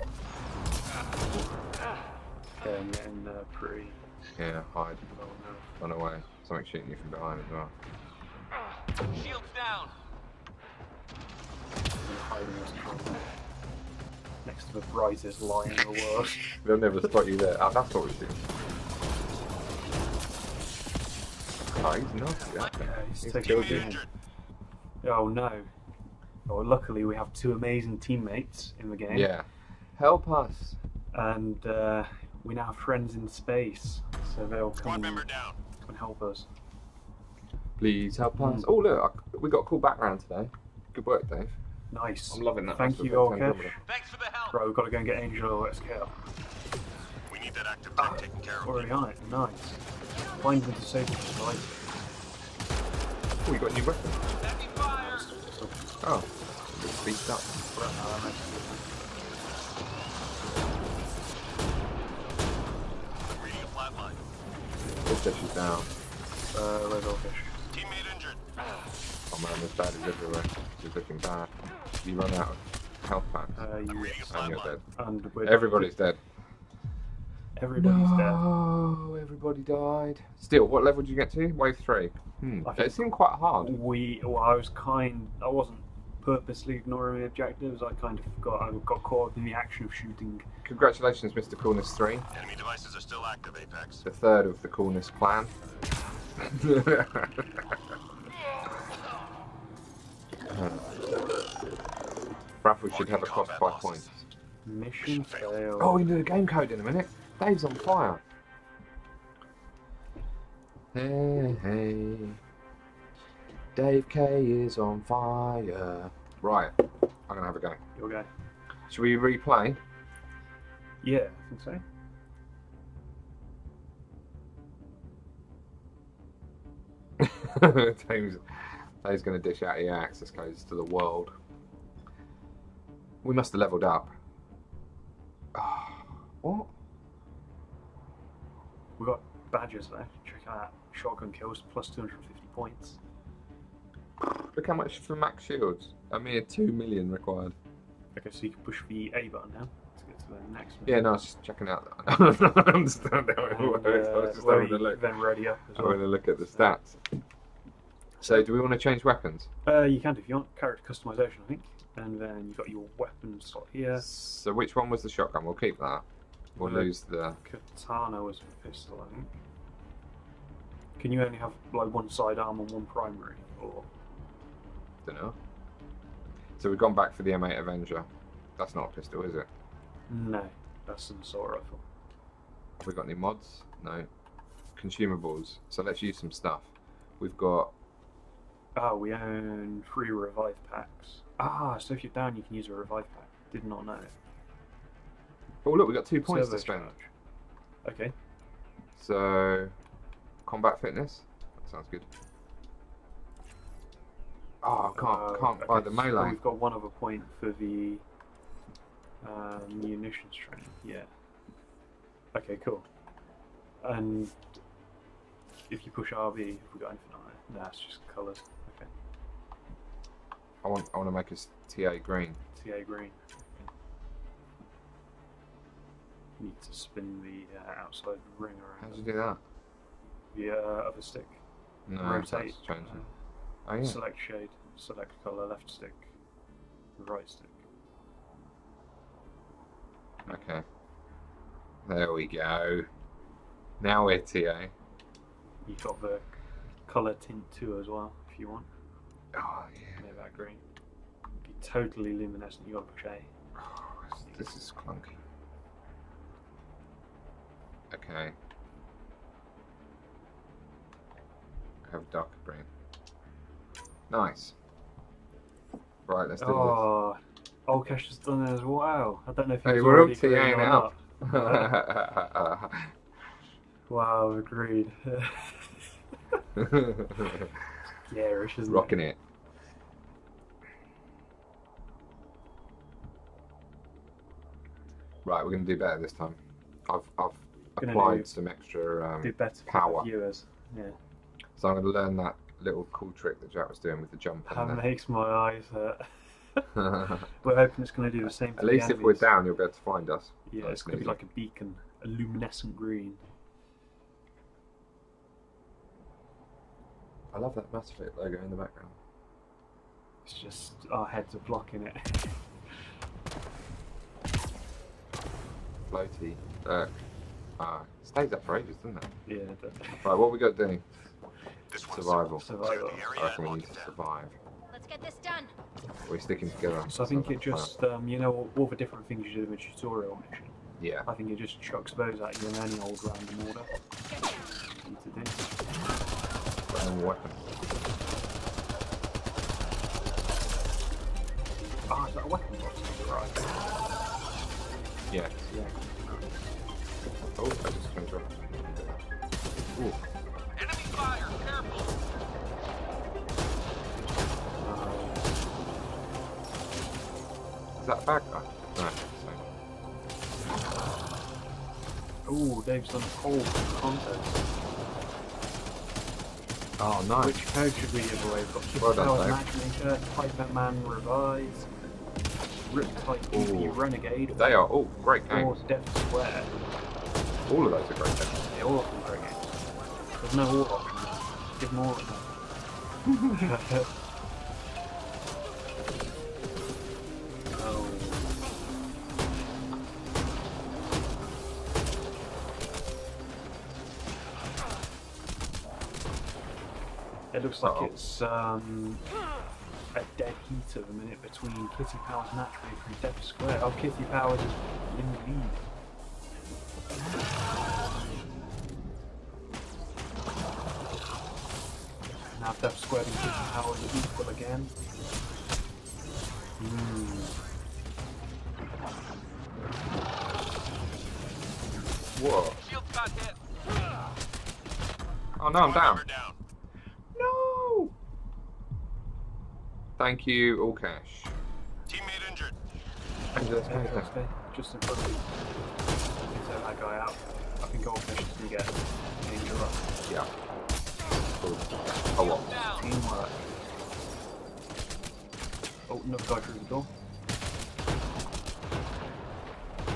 Okay, I'm getting pretty Yeah, hide. low now. Run away. Something shooting you from behind as well. Shields down. I'm hiding this trouble. Next to the brightest lion in the world. They'll never spot you there. Oh, that's what we do. Oh, he's nasty, that guy. Yeah, he's He's taking killed me you. Injured. Oh no. Oh, luckily we have two amazing teammates in the game. Yeah. Help us. And we now have friends in space. So they'll Squad come member down. and help us. Please help us. Oh, look, we got a cool background today. Good work, Dave. Nice. I'm loving that. Thank Mass you, Effect Orca. Andromeda. Thanks for the help. Right, we've got to go and get Angel. Let's go. We need that active tech taken care of. Already on it. Nice. Find the disabled device. Oh, you got a new weapon. Enemy fire. Oh, it's beefed up. Reading a flatline. This dish is down. Red Orcish. Teammate injured. Oh man, there's baddies everywhere. It's looking bad. You run out of health packs. You, Reading a And you're flatline. dead. and we're Everybody's dead. Everybody's dead. No, everybody died. Still, what level did you get to? Wave 3. I think- It seemed quite hard. I wasn't purposely ignoring the objectives. I kind of got caught up in the action of shooting. Congratulations, Mr. Coolness 3. Enemy devices are still active, Apex. The third of the Coolness plan. Raffle should have a cost 5 points. Mission failed. Oh, we can do the game code in a minute. Dave's on fire. Hey, hey. Dave K is on fire. Right, I'm gonna have a go. You'll go. Should we replay? Yeah, I think so. Dave's going to dish out EA access codes to the world. We must have leveled up. What? We've got badges left. Check out shotgun kills plus 250 points. Look how much for max shields. A mere 2 million required. Okay, so you can push the A button now. to get to the next one. Yeah, no, I was just checking out. I understand how it works. I was just having a look. Then ready up as well. Having a look at the stats. So, do we want to change weapons? You can do if you want. Character customization, I think. And then you've got your weapon slot here. So, which one was the shotgun? We'll keep that. We'll lose the... Katana was a pistol, I think. Can you only have like one sidearm and one primary? Or... Don't know. So, we've gone back for the M8 Avenger. That's not a pistol, is it? No, that's an assault rifle. Have we got any mods? No. Consumables. So, let's use some stuff. We've got... Oh, we own 3 revive packs. Ah, so if you're down, you can use a revive pack. Did not know. Oh, look, we've got 2 points Servo to spend. charge. Okay. So, combat fitness. That sounds good. Oh, I can't buy the melee. So we've got 1 other point for the munitions training. Yeah. Okay, cool. And if you push RB, have we got anything on there? No, it's just colours. Okay. I want to make us TA green. TA green. Need to spin the outside ring around. How do you do that? The other stick. No, Rotate. that's changing. Oh yeah. Select shade. Select colour. Left stick. Right stick. Okay. There we go. Now we're TA. You've got the colour tint too as well, if you want. Oh yeah. Maybe that green. Be totally luminescent. You got to push A. Oh, this is clunky. Okay. I have darker green. Nice. Right, let's do Oh, Cash has done it as well. I don't know if this. Hey, he's we're already up TA green or now. not. Wow, agreed. Garish, isn't Rocking it. Right, we're going to do better this time. I've Gonna applied some extra Do better for power. the viewers. Yeah. So I'm going to learn that little cool trick that Jack was doing with the jump. That And makes my eyes hurt. the... We're hoping it's going to do the same. At to the least if we're enemies. down, you'll be able to find us. Yeah, it's going to be like a beacon, a luminescent green. I love that Mass Effect logo in the background. It's just our heads are blocking it. Floaty. Stays up for ages, doesn't it? Yeah, definitely. Right, what we got to do? This one's Survival. Survival. I reckon we need to survive. Let's get this done. We're sticking together. So I think it just, you know, all the different things you do in the tutorial mission. Yeah. I think it just chucks those at you in any old random order. Need to do. Got no weapon. Ah, is that a weapon box? Right. Yeah. Yeah. Oh, I just changed up. Ooh. Enemy fire! Careful! Is that a bad guy? No. Oh, Dave's done a whole contest. Oh, nice. Which code should we give away? We've got Well done, Power Dave. Matchmaker, Pipeman Revised, Riptide EP Ooh. Renegade, They are all great or games. Death Square. All of those are great games. Yeah, all of them are great games. There's no all options. Give more of them. Oh. It looks like Uh-oh. it's a dead heat at the minute between Kitty Powers Matchmaker and Death Square. Oh, Kitty Powers is in the lead. Now Death Square and Kitty Powers are equal again. Whoa. Shield got hit. Oh no, I'm down. We're down. No! Thank you, all cash. Teammate injured. Okay, just in front of me. Take that guy out. I think all fish can get danger up. Yeah. Cool. Oh, what? Down. Teamwork. Oh, another guy through the door.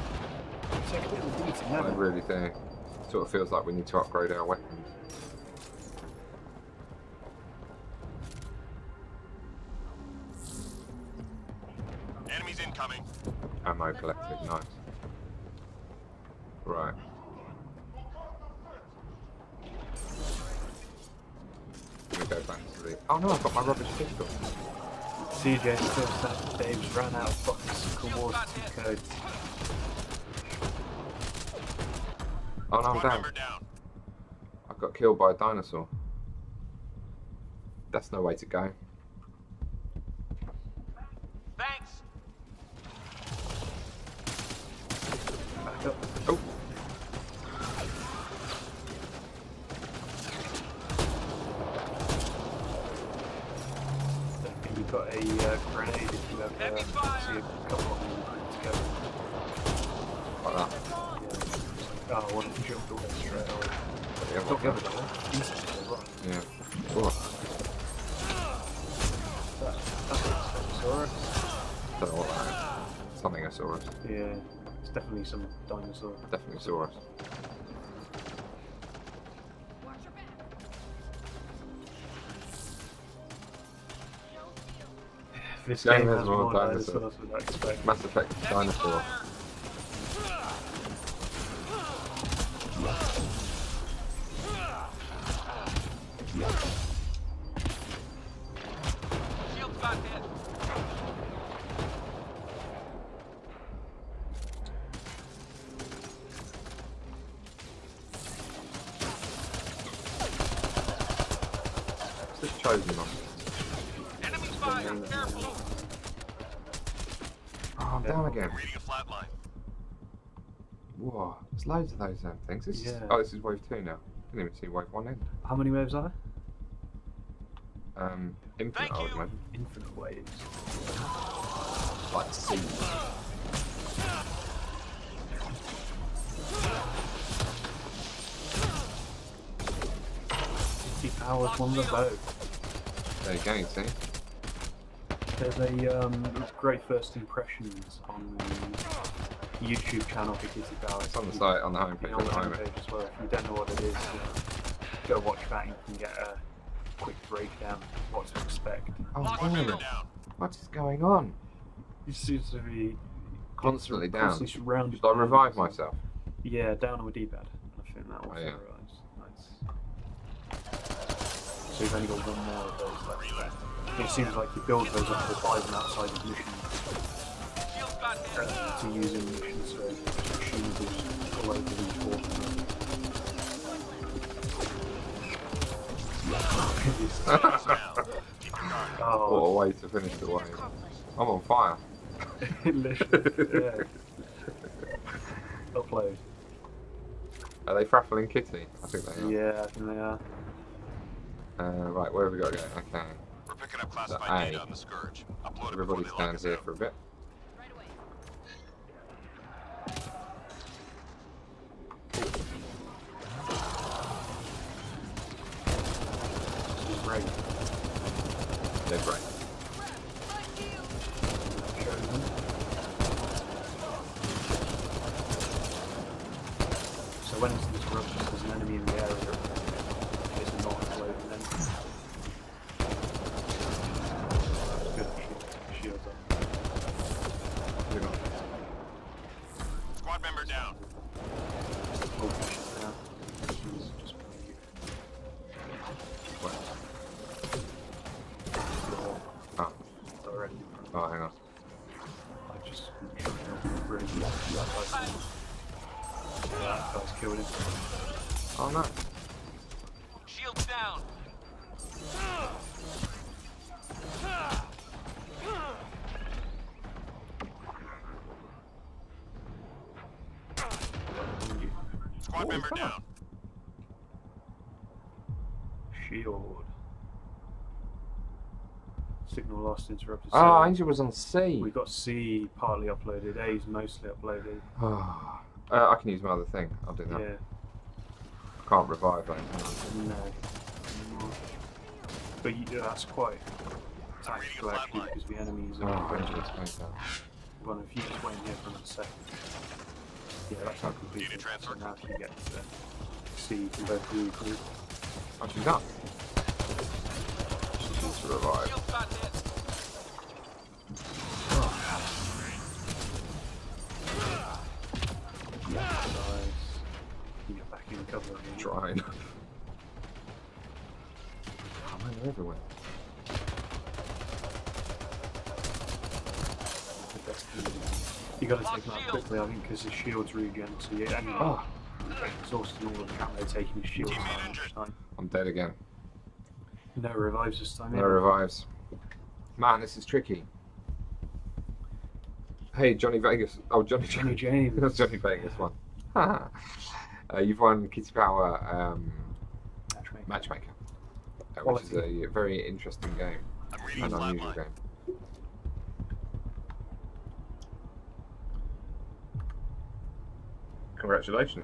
take a bit of a beating, I don't really do. Sort of feels like we need to upgrade our weapons. Enemies incoming. Ammo collected, nice. Right. Let me go back to the... Oh no, I've got my rubbish pistol. CJ still said Dave's ran out of fucking Wars codes. Oh no, I'm down. I got killed by a dinosaur. That's no way to go. Thanks. Back up. Oh. Don't think you've got a grenade if you have see a couple of them grouped together. Like that. Yeah. Oh, one jumped away straight away. Yeah, Got the other guy. Instantly as well. yeah. Whoa. That's a Stegosaurus. Don't know what that is. Something I saw us. Yeah, it's definitely some dinosaur. Definitely saw us. This Game game has has more more dinosaurs. dinosaurs than I expect. Mass Effect dinosaur. Shields back in. It's just chosen one. Enemies fire. Careful. Oh, I'm down again. Reading a flat line. Whoa, there's loads of those things. This is, Yeah. oh, this is wave 2 now. Didn't even see wave 1 end. How many waves are there? Infinite, Thank I would you. imagine. Infinite waves. Like sea. Powers one of the boat. There you go, see? There's a great first impressions on the YouTube channel for Kitty Powers. It's on the site, on the homepage On at the the moment. homepage as well. If you don't know what it is, go watch that and you can get a quick breakdown of what to expect. Oh, Squad member damn it. down. What is going on? It seems to be Constantly down. constantly surrounded. Should I by revive enemies. myself? Yeah, down on the D-pad. I think that will Oh, yeah. Nice. So you've only got one more of those left. It seems like you build those up to buy them outside of missions Shields back in. to use in missions, so machines all over the board. Shields down. Keep your guard. What Oh, a way to finish the wave. I'm on fire. literally, yeah. Upload. Are they Fraffling Kitty? I think they are. Yeah, I think they are. Right, where have we got to go? Okay. We're picking up A. classified data on the Scourge. Upload it Everybody before they lock stands us here out. for a bit. Great. They're great. So when it's disruption, there's an enemy in the area. It's not uploading them. Good actually. Shields up. Hang on. Squad member down. Oh, shit now. He's just playing you. What? You're Oh, directly in front of oh, hang on. I just really that guy's killed him. Oh no. Shields down. Squad What member was that? down. Shield. Signal lost, interrupted. Oh, server. Angel was on C. We got C partly uploaded, A's mostly uploaded. Oh. I can use my other thing. I'll do that. Yeah, I can't revive that. can no. But that's quite tactical actually because the enemies I? are Oh, very Angel, explain that. well, if you just wait here for a second. Yeah, that's how complete it is. So now you get to see you can both regroup. Oh, she's done. She's revived. Nice. You get back in cover again. Trying. Oh man, they're everywhere. You gotta take him out quickly, I think, because his shield's regen, so you end up exhausting all of the ammo, taking his shield out each time. I'm dead again. No revives this time. No revives. Man, this is tricky. Hey, Johnny Vegas. Oh, Johnny James. That's Johnny Vegas one. You've won Kitty Power Matchmaker. Which is a very interesting game. An unusual game. Congratulations.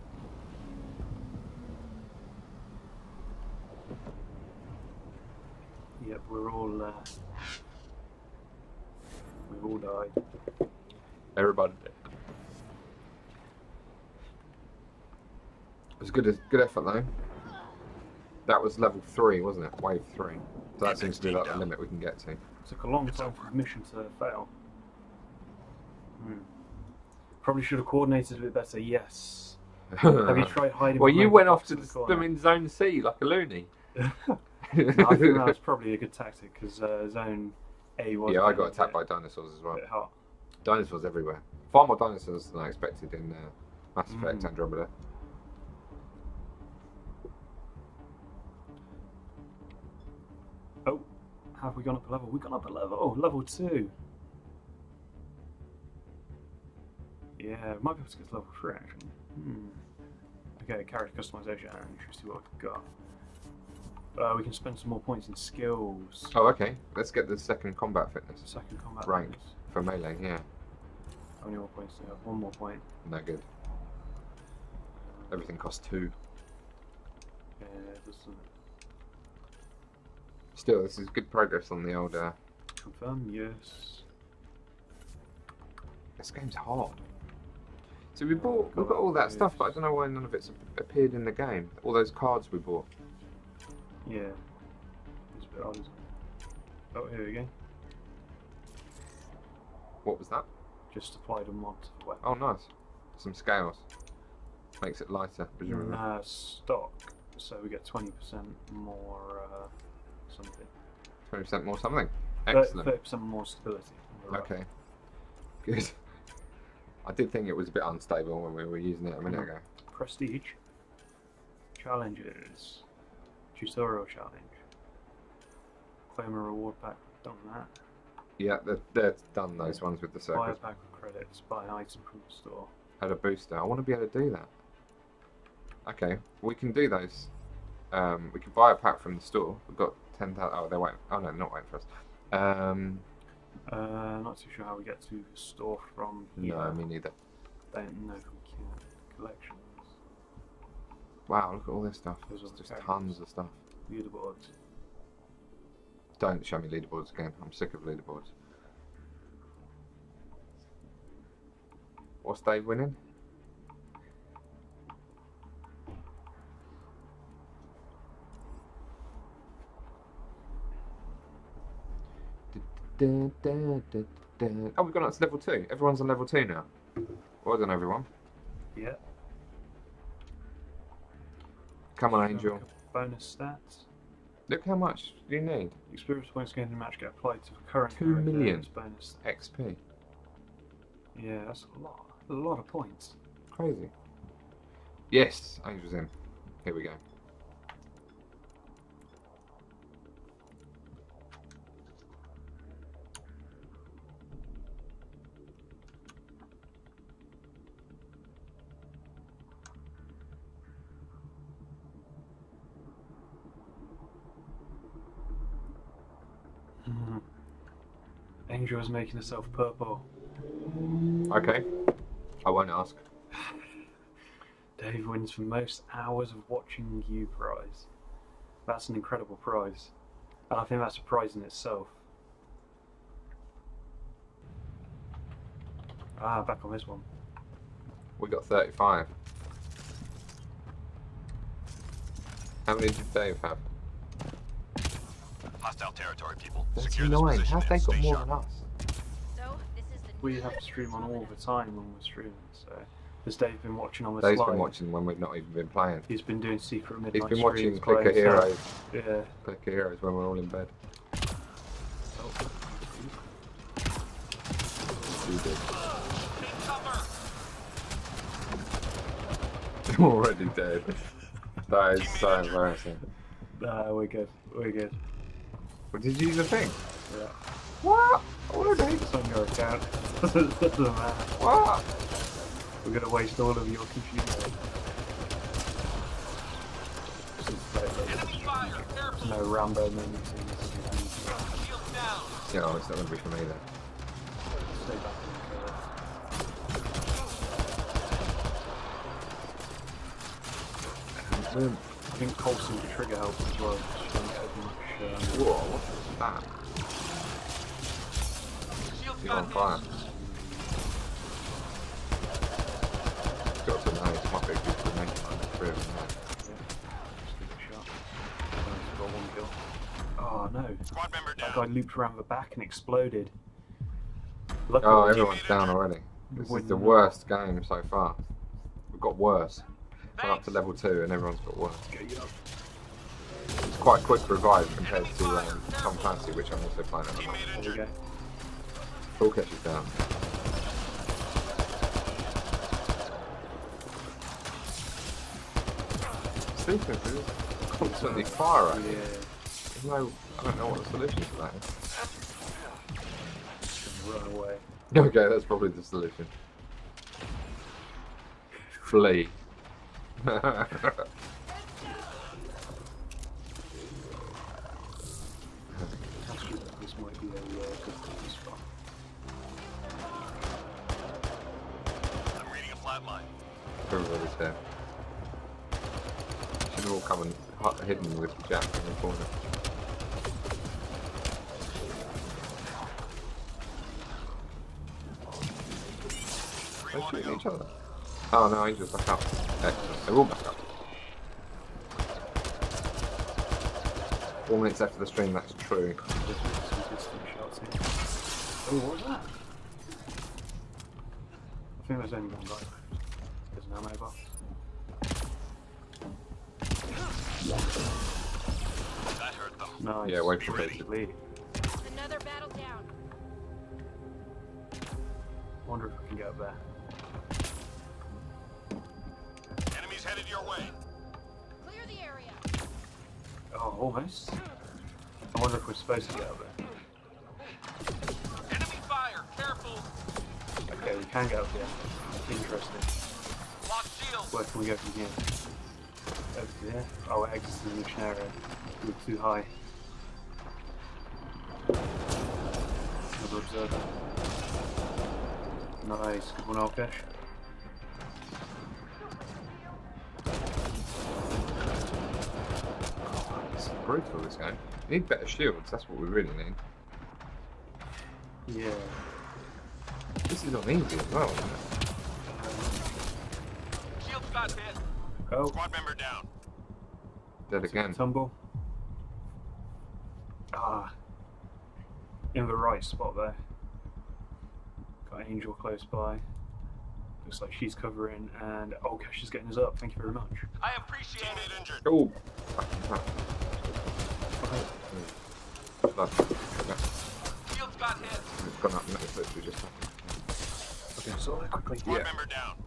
Yep, we've all died. Everybody did. It was good effort though. That was level 3, wasn't it? Wave 3. So that seems to be like the limit we can get to. Took a long time for the mission to fail. Probably should have coordinated a bit better, yes. Have you tried hiding? Well, you went off to them in Zone C like a loony. No, I think that was probably a good tactic because Zone A was. Yeah, I got attacked by dinosaurs as well. A bit hot. Dinosaurs everywhere. Far more dinosaurs than I expected in Mass Effect Andromeda. Oh, have we gone up a level? We've gone up a level. Oh, level 2. Yeah, might be able to get to level 3 actually. Okay, character customization. Interesting what we've got. We can spend some more points in skills. Oh, okay. Let's get the second combat fitness. Second combat rank fitness. For melee, yeah. How many more points do we have? 1 more point. No good. Everything costs 2. Yeah, doesn't. Still, this is good progress on the old. Confirm, yes. This game's hard. So we've got all that stuff, but I don't know why none of it's appeared in the game. All those cards we bought. Yeah. It's a bit odd, isn't it? Oh, here we go. What was that? Just applied a mod to the weapon. Oh, nice. Some scales. Makes it lighter, presumably. Stock, so we get 20% more something. 20% more something. Excellent. 30% more stability. Okay. Good. I did think it was a bit unstable when we were using it a minute ago. Prestige. Challenges. Tutorial challenge. Claim a reward pack. Done that. Yeah, they've done those ones with the circles. Buy a pack of credits. Buy an item from the store. Add a booster. I want to be able to do that. Okay, we can do those. We can buy a pack from the store. We've got 10,000. Oh, they're waiting. Oh no, not waiting for us. Not too sure how we get to the store from here. No, me neither. Don't know if we can. Collections. Wow, look at all this stuff. There's Just tons of stuff. Leaderboards. Don't show me leaderboards again. I'm sick of leaderboards. What's Dave winning? Oh, we've gone up to level 2. Everyone's on level 2 now. Well done, everyone. Yeah. Come on, Angel. Bonus stats. Look how much you need. Experience points gained in a match get applied to the current 2 million bonus. XP. Yeah, that's a lot. A lot of points. Crazy. Yes, Angel's in. Here we go. Angel is making herself purple. Okay. I won't ask. Dave wins for most hours of watching you prize. That's an incredible prize. And I think that's a prize in itself. Back on this one. We got 35. How many did Dave have? Hostile territory, people. That's Secure this annoying. position How've and they got stay more sharp. than us? So, this is the We have to stream on all the time when we're streaming, so has Dave been watching on the Dave's slide? been watching when we've not even been playing. He's been doing secret midnight He's been watching streams Clicker by himself. Heroes. Yeah. Clicker Heroes when we're all in bed. You did. I'm already dead. That is so embarrassing. We're good. We're good. What, did you use a thing? Yeah. What? Already? It's on your account. Doesn't matter. What? We're gonna waste all of your computer. There's no Rambo moments in this. Yeah, oh, it's not going to be for me then. Stay back in the I think Colson the trigger helps as well. Just don't get as much. Whoa, what's that? He's on fire. Got some nice, my big good grenade on the three of them there. Just give it a shot. He's got one kill. Oh no. Squad member That down. guy looped around the back and exploded. Luckily, Oh, everyone's down already. This is Wouldn't the know. worst game so far. We've got worse. We're up to level 2 and everyone's got worse. It's quite a quick revive compared to Tom Clancy, which I'm also playing at the moment. There we go. Full catch is down. Sleeping through constantly fire at you. Yeah. There's no, I don't know what the solution to that is. Run away. Okay, that's probably the solution. Flee. Actually, this might be a good spot. I'm reading a flat line. Everybody's here. Should have all come and hidden with Jack in the corner. They're shooting each other. Oh no, Angel's back up. Excellent. They're all back up. 4 minutes after the stream, that's true. Just some distant shots here. Oh, what was that? I think there's only one guy. There's an ammo box. That hurt them. Nice. Yeah, wait for it. Basically. another battle down. Wonder if we can get up there. Enemies headed your way. Clear the area. Oh, almost. I wonder if we're supposed to get up there. Enemy fire. Careful. Okay, we can get up there. Interesting. Lock shields. Where can we go from here? Over there? Oh, we're exiting the mission area. We're too high. Another observer. Nice. Good one, Alkesh. It's brutal, this game. We need better shields, that's what we really need. Yeah. This is on easy as well, isn't it? Shields got hit. Oh, Squad member down. Dead again. tumble. Ah. In the right spot there. Got Angel close by. Looks like she's covering, and Alkesh is getting us up. Thank you very much. I appreciate it. Injured. Oh! Shields got hit. It's gone up, it's literally just happened. Okay, sort that quickly. Squad Yeah. member down.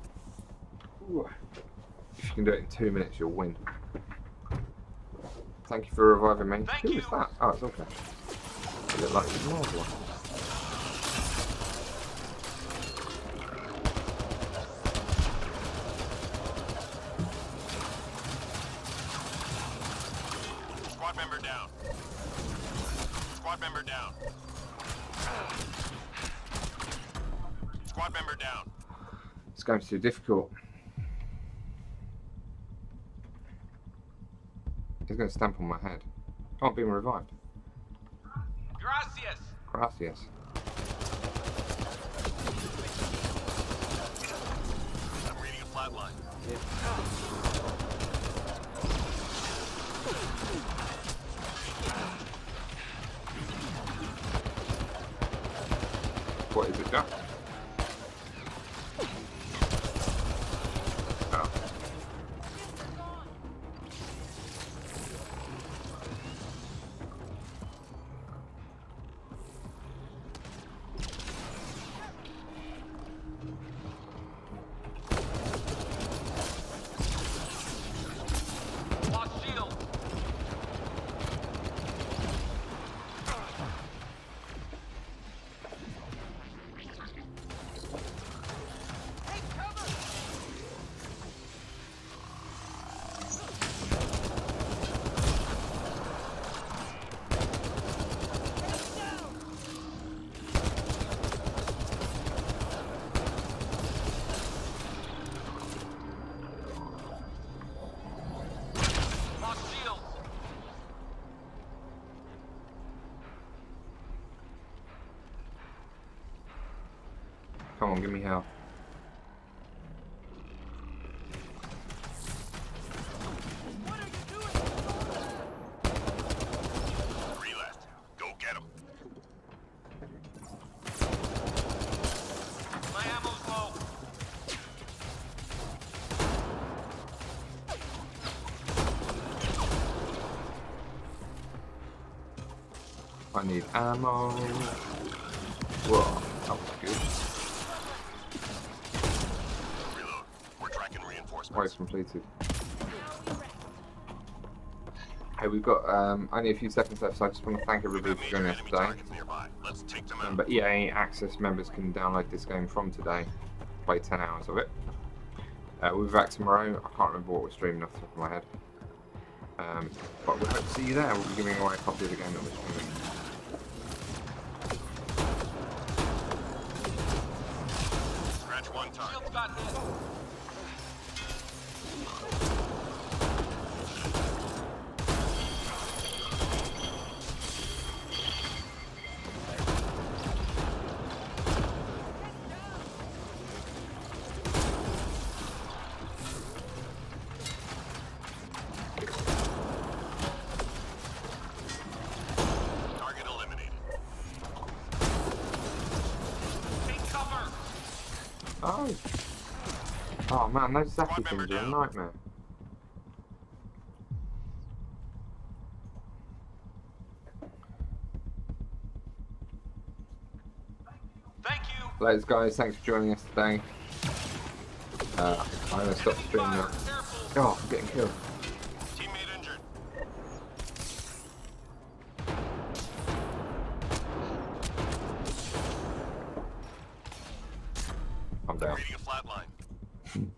If you can do it in 2 minutes, you'll win. Thank you for reviving me. Thank Who you. was that? Oh, it's okay. It looked like it was an old one. Squad member down. Squad member down. Squad member down. This game's too difficult. He's going to stamp on my head. Oh, I'm being revived. Gracias. Gracias. I'm flatline. What is it, Jack? Oh. Lost shield. Lost shield. Come on, give me health. Three left. Go get him. My ammo's low. I need ammo. Whoa, that was good. Reload. We're tracking Quite reinforcements. completed. Hey, we've got only a few seconds left, so I just want to thank everybody for Major joining us enemy today. targets nearby. Let's take them out. But EA Access members can download this game from today, play 10 hours of it. We'll be back tomorrow. I can't remember what we're streaming off the top of my head. But we hope to see you there. We'll be giving away a copy of the game that we're streaming. Scratch one target. Shield got hit. Target eliminated. Take cover. Oh! Oh man, those zappy Squad member things are a down. nightmare. Thank you. Ladies guys, thanks for joining us today. I'm going to stop streaming now. Careful. Oh, I'm getting killed. Teammate injured. I'm down. Reading a flatline.